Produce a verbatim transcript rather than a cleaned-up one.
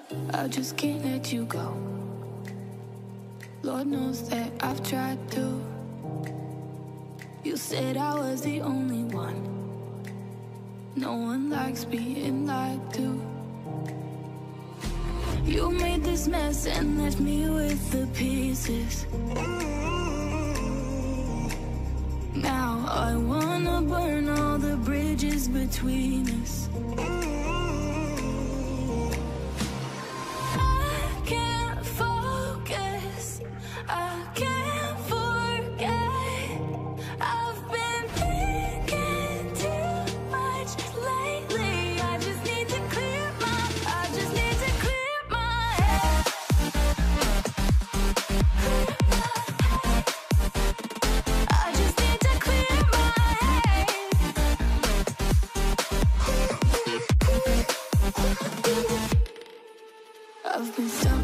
I just can't let you go. Lord knows that I've tried to. You said I was the only one. No one likes being lied to. You made this mess and left me with the pieces. Now I wanna burn all the bridges between us. I can't focus, I can't forget. I've been thinking too much lately. I just need to clear my, I just need to clear my head. I just need to clear my head. I've been so